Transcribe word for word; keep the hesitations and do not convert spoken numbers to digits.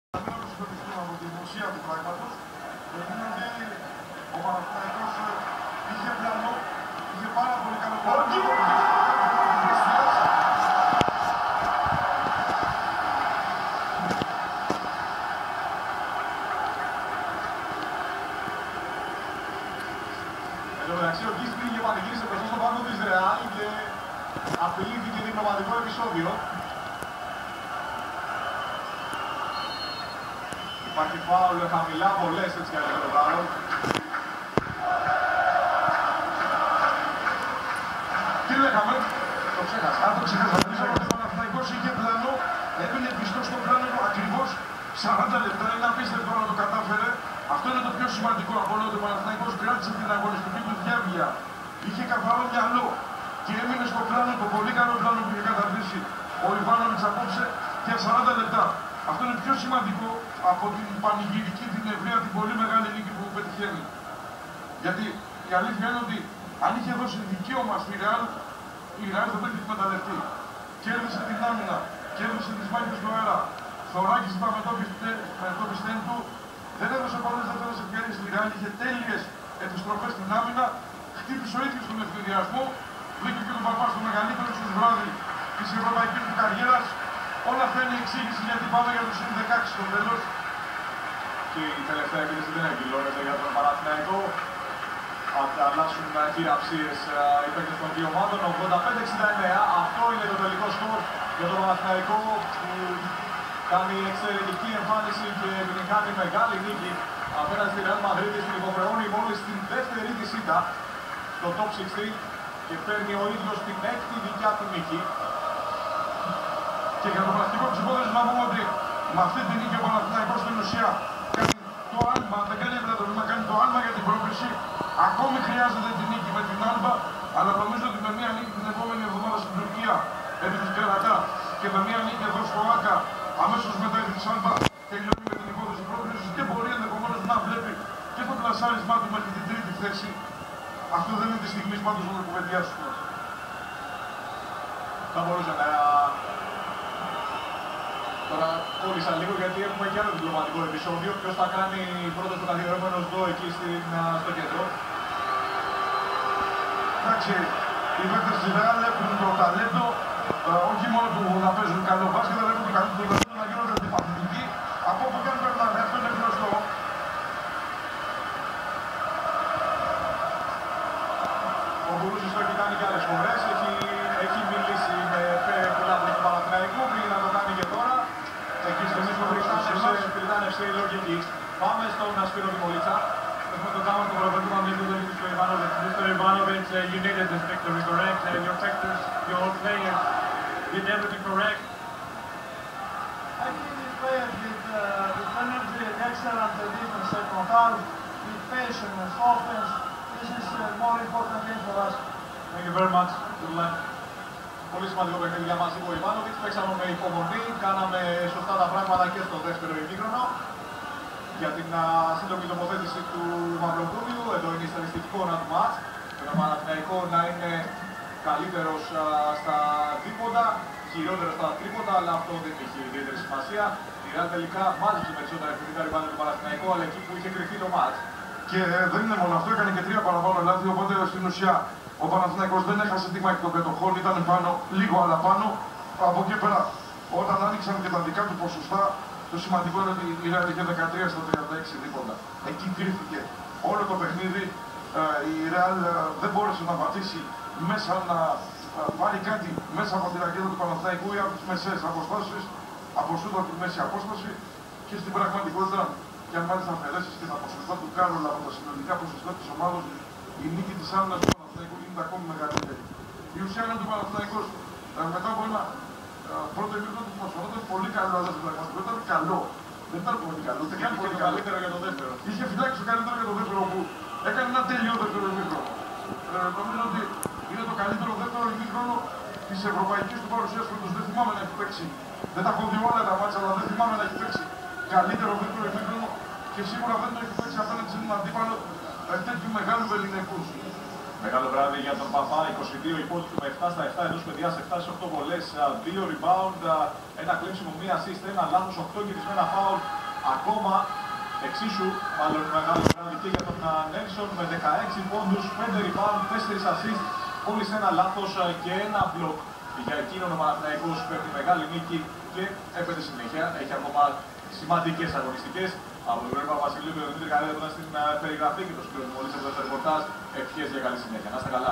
Από την ουσία του πράγματος, είναι ότι ο Παναθηναϊκός είχε πλάνο, είχε πάρα πολύ καλό πλάνο και είχε εν τω μεταξύ ο Γκις πήγε πανηγύρισε μπροστά στον πάγκο της Ρεάλ και απειλήθηκε διπλωματικό επεισόδιο. Υπάρχει φάουλ χαμηλά, πολλές έτσι για το βάρο. Τι λέγαμε, το ξέχασα. Αν το ξέχασα, ο Παναθηναϊκός είχε πλάνο, έμεινε πιστός στο πλάνο του ακριβώς σαράντα λεπτά, είναι απίστευτο να το κατάφερε. Αυτό είναι το πιο σημαντικό από όλο. Ο Παναθηναϊκός κράτησε την αγωνιστική του διάβγεια. Είχε καθαρό μυαλό και έμεινε στο πλάνο, το πολύ καλό πλάνο που είχε καταρτήσει ο Ιβάνοβιτς απόψε για σαράντα λεπτά. Αυτό είναι πιο σημαντικό από την πανηγυρική, την ευρεία, την πολύ μεγάλη νίκη που πετυχαίνει. Γιατί η αλήθεια είναι ότι αν είχε δώσει δικαίωμα στη Ρεάλ, η Ρεάλ θα το είχε εκμεταλλευτεί. Κέρδισε την άμυνα, κέρδισε τις μάχες του αέρα, θωράκισε τα μετώπιστέν του, δεν έδωσε πολλές δεύτερες ευκαιρίες στη Ρεάλ, είχε τέλειες επιστροφές στην άμυνα, χτύπησε ο ίδιος τον ευθυδιασμό, βρήκε και τον παπά στο μεγαλύτερο ίσως βράδυ της ευρωπαϊκής του καριέρας. Όλα αυτά είναι η εξήγηση γιατί πάμε για το συν δεκαέξι στο τέλος. Και η τελευταία κρίση δεν εκδηλώνεται για τον Παναθηναϊκό. Ανταλλάσσουν χειραψίες οι παίκτες των δύο ομάδων. ογδόντα πέντε εξήντα εννέα. Αυτό είναι το τελικό σκορ για τον Παναθηναϊκό που κάνει εξαιρετική εμφάνιση και επιτυγχάνει μεγάλη νίκη απέναντι στη Ρεάλ Μαδρίτης. Την υποχρεώνει μόλις στην δεύτερη της ήττα στο top εξήντα και παίρνει ο ίδιος την έκτη δικιά του νίκη. Και για το πρακτικό της υπόθεσης να πούμε ότι με αυτή την νίκη ο Παναθηναϊκός στην ουσία κάνει το άλμα, δεν κάνει απλά κάνει το άλμα για την πρόκριση. Ακόμη χρειάζεται την νίκη με την Άλμπα, αλλά νομίζω ότι με μια νίκη την επόμενη εβδομάδα στην Τουρκία επί της Τερατά και με μια νίκη εδώ στο Άκα αμέσως μετά επί της Άλμπα τελειώνει με την υπόθεση πρόκρισης και μπορεί ενδεχομένως να βλέπει και το πλασάρισμά του μέχρι την τρίτη θέση. Αυτό δεν είναι τη στιγμή πάντως να το κουβεντιάσουμε. Θα μπορούσε να... Τώρα κόλλησα λίγο γιατί έχουμε και άλλο διπλωματικό επεισόδιο. Ποιος θα κάνει πρώτος το καθιερωμένος εδώ εκεί στην, στο κέντρο. Εντάξει, οι παίκτες της Ρεάλ έχουν το ταλέντο όχι μόνο του να παίζουν καλό μπάσκετ, αλλά έχουν το ταλέντο να γίνονται αντιπαθητικοί. Από όπου και αν περνάνε, αυτό είναι γνωστό. Ο Μπουρούσης το έχει κάνει και άλλες φορές. Έχει, έχει μιλήσει με πολλά από τον Παναθηναϊκό, πριν να το κάνει και τώρα. Εκεί στο μίσο βρυτάνευσε η λογική. Πάμε στον Σπύρο Δημολίτσα. Έχουμε τον κάμα του προπονητή μας του Μίστερ Ιβάνοβιτς. Mister Ivanovic, uh, you needed this victory, correct? Uh, your factors, your players did everything correct? I think the players with, uh, with energy and excellent defense, second half, with patience, offense. This is a more important game for us. Thank you very much. Good luck. Πολύ σημαντικό παιχνίδι για μας, είπε ο Ιβάνοβιτς. Παίξαμε με υπομονή, κάναμε σωστά τα πράγματα και στο δεύτερο ημίχρονο. Για την α, σύντομη τοποθέτηση του Μαυροδούριου, εδώ είναι η στατιστική εικόνα του μάτς. Με τον Παναθηναϊκό να είναι καλύτερος α, στα δίποτα, χειρότερος στα τρίποτα, αλλά αυτό δεν έχει ιδιαίτερη σημασία. Η Ρεάλ τελικά μάζεψε περισσότερα επιθετικά ριμπάουντ του Παναθηναϊκό, αλλά εκεί που είχε κρυφτεί το μάτς. Και ε, δεν είναι μόνο αυτό, έκανε και τρία παραπάνω λάθη, οπότε στην ουσία ο Παναθηναϊκός δεν έχασε τη μάχη των πετοχών, ήταν πάνω, λίγο αλλά πάνω. Από εκεί πέρα, όταν άνοιξαν και τα δικά του ποσοστά, το σημαντικό είναι ότι η Ρεάλ είχε δεκατρία στα τριάντα έξι δίποτα. Εκεί κρύφτηκε όλο το παιχνίδι. Ε, η Ρεάλ ε, δεν μπόρεσε να πατήσει μέσα να ε, πάρει κάτι μέσα από την ρακέτα του Παναθηναϊκού ή από τις μεσαίες αποστάσεις, από σούτα από τη μέση απόσταση και στην πραγματικότητα, και αν μάλιστα αφαιρέσεις και τα ποσοστά του Κάρολ από τα συνολικά ποσοστά της ομάδας, η νίκη της άμυνας του Παναθηναϊκού γίνεται ακόμη μεγαλύτερη. Η ουσία είναι ότι ο Παναθηναϊκός ε, μετά από ένα ε, πρώτο ημίχρονο του μας φανόταν πολύ καλό, αλλά στην πραγματικότητα ήταν καλό. Δεν ήταν πολύ καλό, δεν ήταν πολύ καλύτερο για το δεύτερο. Είχε φυλάξει το καλύτερο για το δεύτερο που έκανε ένα τέλειο δεύτερο ημίχρονο. Ε, νομίζω ότι είναι το καλύτερο δεύτερο ημίχρονο της ευρωπαϊκής του παρουσίας φέτος. Δεν θυμάμαι να έχει παίξει. Δεν τα έχω δει όλα τα μάτσα, αλλά δεν θυμάμαι να έχει παίξει καλύτερο δεύτερο ημίχρονο και σίγουρα δεν το έχει παίξει απέναντι σε έναν αντίπαλο τέτοιου μεγάλου ελληνικού. Μεγάλο βράδυ για τον Παπά, είκοσι δύο υπότιτλοι με επτά στα επτά εντός παιδιάς, επτά στις οκτώ βολές, δύο rebound, ένα κλέψιμο, μία assist, ένα λάθος, οκτώ γυρισμένα foul. ακόμα εξίσου μάλλον μεγάλο βράδυ και για τον Νέλσον με δεκαέξι πόντους, πέντε rebound, τέσσερα assist, μόλις ένα λάθος και ένα μπλοκ. Για εκείνον ο Παναθηναϊκός παίρνει μεγάλη νίκη και έπεται συνέχεια. Έχει ακόμα σημαντικές αγωνιστικές. Από τον Γρήγορα Βασιλείου και τον Δημήτρη Καρέλα που ήταν στην περιγραφή και το συγκρότημα μόλις από το ρεπορτάζ. Ευχές για καλή συνέχεια. Να είστε καλά.